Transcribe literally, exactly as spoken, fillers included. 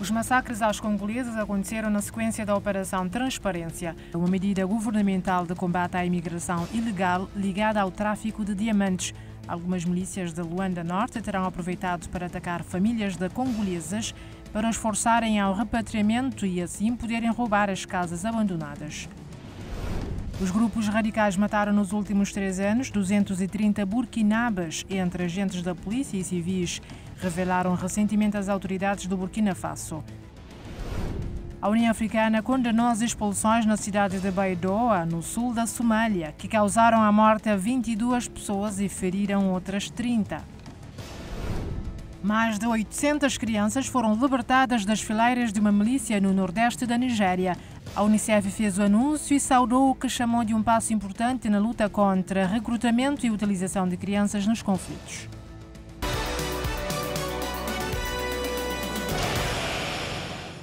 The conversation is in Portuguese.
Os massacres aos congoleses aconteceram na sequência da Operação Transparência, uma medida governamental de combate à imigração ilegal ligada ao tráfico de diamantes. Algumas milícias de Luanda Norte terão aproveitado para atacar famílias de congoleses para os forçarem ao repatriamento e assim poderem roubar as casas abandonadas. Os grupos radicais mataram nos últimos três anos duzentos e trinta burkinabes, entre agentes da polícia e civis, revelaram recentemente as autoridades do Burkina Faso. A União Africana condenou as expulsões na cidade de Baidoa, no sul da Somália, que causaram a morte a vinte e duas pessoas e feriram outras trinta. Mais de oitocentas crianças foram libertadas das fileiras de uma milícia no nordeste da Nigéria. A Unicef fez o anúncio e saudou o que chamou de um passo importante na luta contra recrutamento e utilização de crianças nos conflitos.